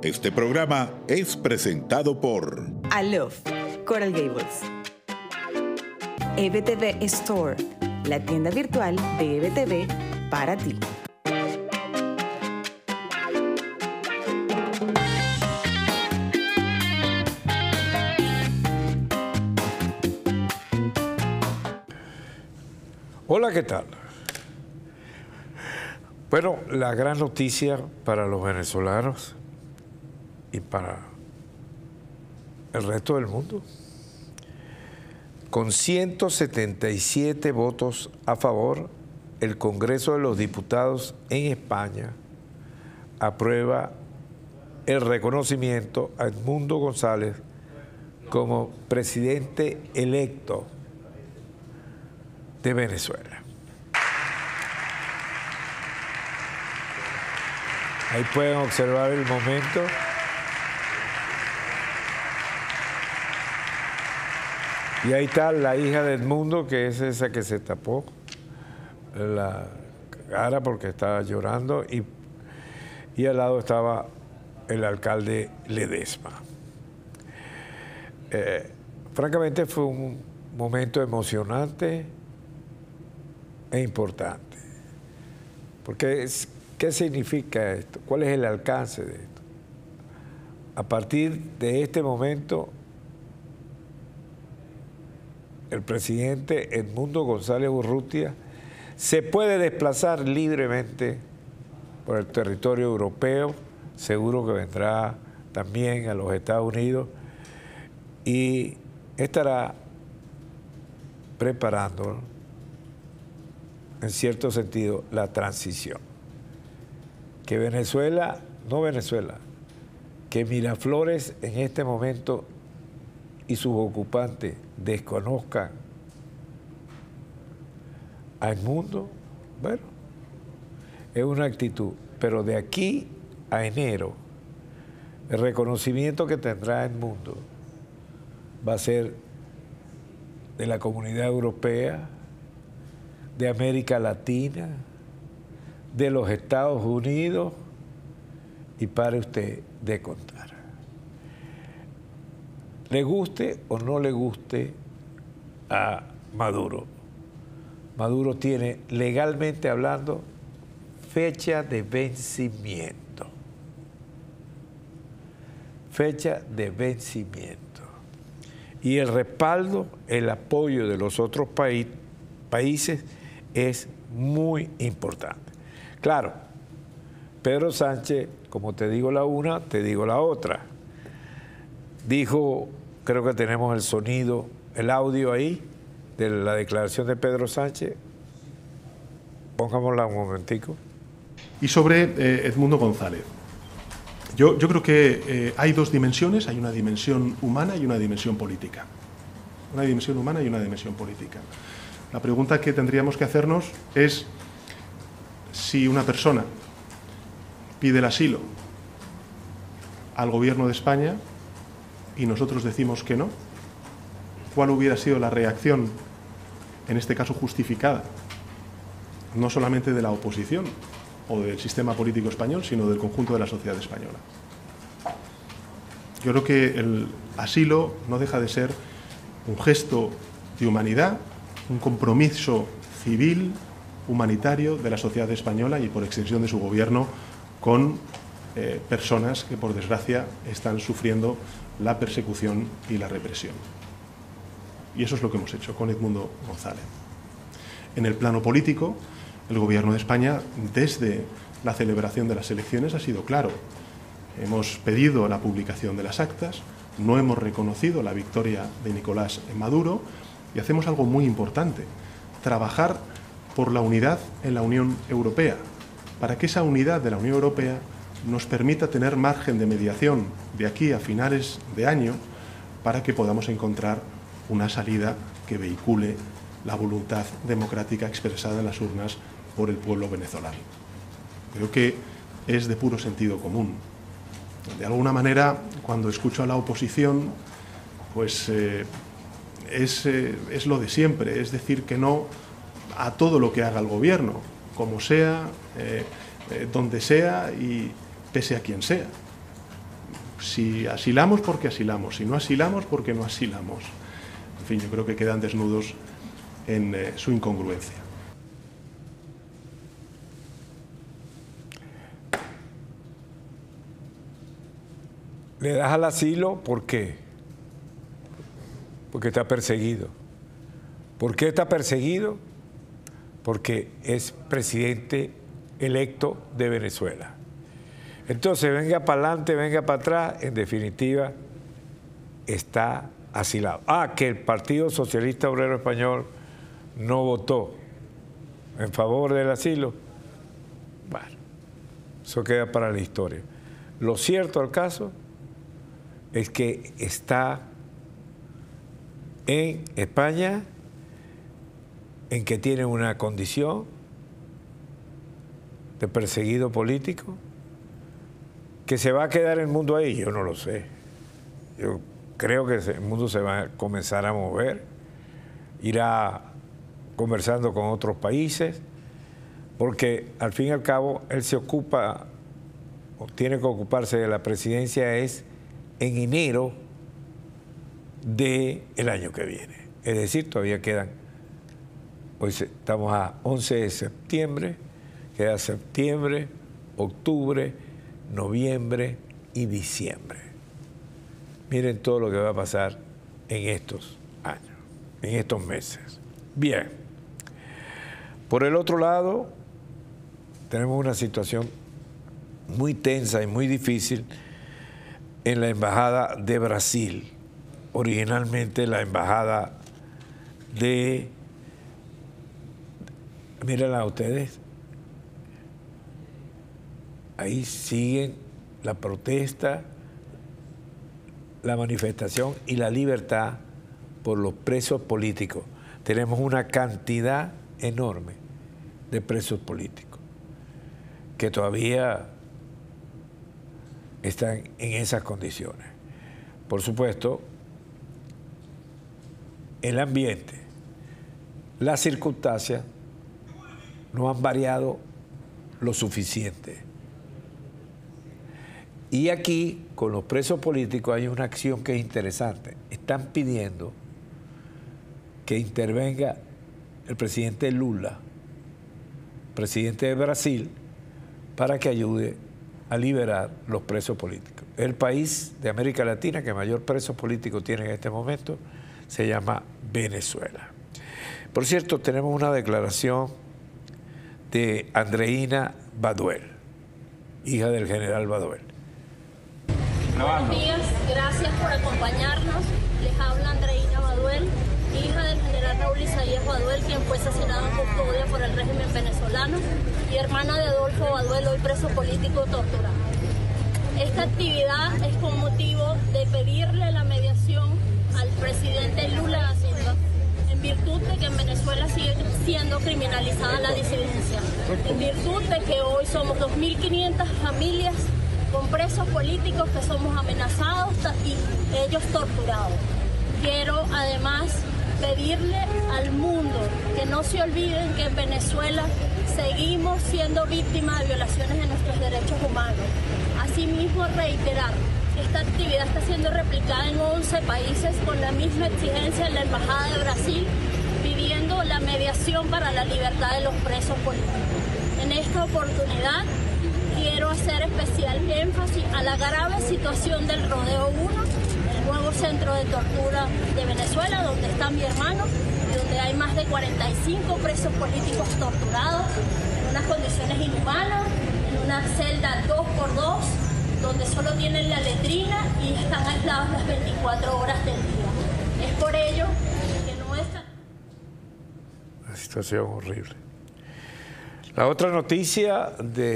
Este programa es presentado por Aloft, Coral Gables. EBTV Store, la tienda virtual de EBTV para ti. Hola, ¿qué tal? Bueno, la gran noticia para los venezolanos y para el resto del mundo, con 177 votos a favor, el Congreso de los Diputados en España aprueba el reconocimiento a Edmundo González como presidente electo de Venezuela. Ahí pueden observar el momento. Y ahí está la hija de Edmundo, que es esa que se tapó la cara porque estaba llorando, y al lado estaba el alcalde Ledesma. Francamente fue un momento emocionante e importante. Porque ¿qué significa esto? ¿Cuál es el alcance de esto? A partir de este momento, el presidente Edmundo González Urrutia se puede desplazar libremente por el territorio europeo, seguro que vendrá también a los Estados Unidos, y estará preparando, en cierto sentido, la transición. Que Venezuela, que Miraflores en este momento y sus ocupantes desconozcan a Edmundo, bueno, es una actitud, pero de aquí a enero, el reconocimiento que tendrá Edmundo va a ser de la Comunidad Europea, de América Latina, de los Estados Unidos, y pare usted de contar. Le guste o no le guste a Maduro, Maduro tiene, legalmente hablando, fecha de vencimiento. Fecha de vencimiento. Y el respaldo, el apoyo de los otros países es muy importante. Claro, Pedro Sánchez, como te digo la una, te digo la otra. Dijo, creo que tenemos el sonido, el audio ahí, de la declaración de Pedro Sánchez. Pongámosla un momentico. Y sobre Edmundo González. Yo creo que hay dos dimensiones, hay una dimensión humana y una dimensión política. Una dimensión humana y una dimensión política. La pregunta que tendríamos que hacernos es si una persona pide el asilo al gobierno de España y nosotros decimos que no, ¿cuál hubiera sido la reacción, en este caso justificada, no solamente de la oposición o del sistema político español, sino del conjunto de la sociedad española? Yo creo que el asilo no deja de ser un gesto de humanidad, un compromiso civil, humanitario de la sociedad española y por extensión de su gobierno con personas que por desgracia están sufriendo la persecución y la represión. Y eso es lo que hemos hecho con Edmundo González. En el plano político, el gobierno de España, desde la celebración de las elecciones, ha sido claro. Hemos pedido la publicación de las actas, no hemos reconocido la victoria de Nicolás Maduro y hacemos algo muy importante, trabajar por la unidad en la Unión Europea, para que esa unidad de la Unión Europea nos permita tener margen de mediación de aquí a finales de año para que podamos encontrar una salida que vehicule la voluntad democrática expresada en las urnas por el pueblo venezolano. Creo que es de puro sentido común. De alguna manera, cuando escucho a la oposición, pues es lo de siempre, es decir que no a todo lo que haga el gobierno, como sea, donde sea y pese a quien sea. Si asilamos, porque asilamos. Si no asilamos, porque no asilamos. En fin, yo creo que quedan desnudos en su incongruencia. Le das al asilo, ¿por qué? Porque está perseguido. ¿Por qué está perseguido? Porque es presidente electo de Venezuela. Entonces, venga para adelante, venga para atrás, en definitiva, está asilado. Que el Partido Socialista Obrero Español no votó en favor del asilo. Bueno, eso queda para la historia. Lo cierto del caso es que está en España, en que tiene una condición de perseguido político, que se va a quedar el mundo ahí, yo no lo sé. Yo creo que el mundo se va a comenzar a mover, irá conversando con otros países, porque al fin y al cabo él se ocupa, o tiene que ocuparse de la presidencia es en enero del año que viene. Es decir, todavía quedan, hoy estamos a 11 de septiembre, queda septiembre, octubre, noviembre y diciembre. Miren todo lo que va a pasar en estos años, en estos meses. Bien. Por el otro lado, tenemos una situación muy tensa y muy difícil en la Embajada de Brasil. Originalmente la Embajada de... Mírenla ustedes. Ahí siguen la protesta, la manifestación y la libertad por los presos políticos. Tenemos una cantidad enorme de presos políticos que todavía están en esas condiciones. Por supuesto, el ambiente, las circunstancias no han variado lo suficiente. Y aquí, con los presos políticos, hay una acción que es interesante. Están pidiendo que intervenga el presidente Lula, presidente de Brasil, para que ayude a liberar los presos políticos. El país de América Latina que mayor preso político tiene en este momento se llama Venezuela. Por cierto, tenemos una declaración de Andreina Baduel, hija del general Baduel. Buenos días, gracias por acompañarnos. Les habla Andreina Baduel, hija del general Raúl Isaías Baduel, quien fue asesinado en custodia por el régimen venezolano, y hermana de Adolfo Baduel, hoy preso político torturado. Esta actividad es con motivo de pedirle la mediación al presidente Lula da Silva, en virtud de que en Venezuela sigue siendo criminalizada la disidencia, en virtud de que hoy somos 2.500 familias con presos políticos que somos amenazados y ellos torturados. Quiero además pedirle al mundo que no se olviden que en Venezuela seguimos siendo víctimas de violaciones de nuestros derechos humanos. Asimismo, reiterar que esta actividad está siendo replicada en 11 países con la misma exigencia en la Embajada de Brasil, pidiendo la mediación para la libertad de los presos políticos. En esta oportunidad, quiero hacer especial énfasis a la grave situación del Rodeo 1, el nuevo centro de tortura de Venezuela, donde está mi hermano, y donde hay más de 45 presos políticos torturados en unas condiciones inhumanas, en una celda 2x2, donde solo tienen la letrina y están aislados las 24 horas del día. Es por ello que no está... Una situación horrible. La otra noticia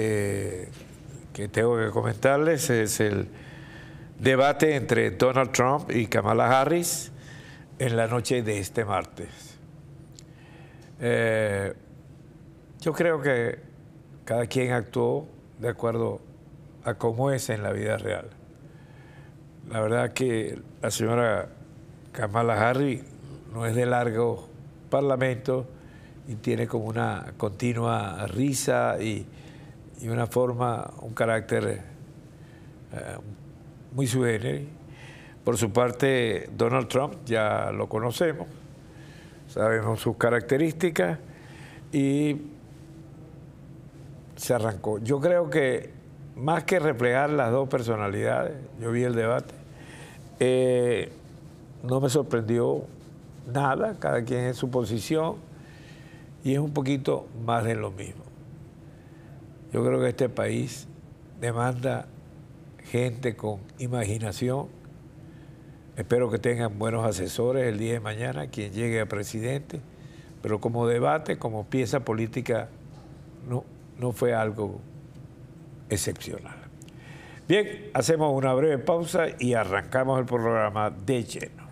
que tengo que comentarles es el debate entre Donald Trump y Kamala Harris en la noche de este martes. Yo creo que cada quien actuó de acuerdo a cómo es en la vida real. La verdad que la señora Kamala Harris no es de largo parlamento y tiene como una continua risa y una forma, un carácter muy sui generis. Por su parte, Donald Trump ya lo conocemos, sabemos sus características y se arrancó. Yo creo que más que reflejar las dos personalidades, yo vi el debate, no me sorprendió nada, cada quien en su posición y es un poquito más de lo mismo. Yo creo que este país demanda gente con imaginación. Espero que tengan buenos asesores el día de mañana, quien llegue a presidente, pero como debate, como pieza política, no fue algo excepcional. Bien, hacemos una breve pausa y arrancamos el programa de lleno.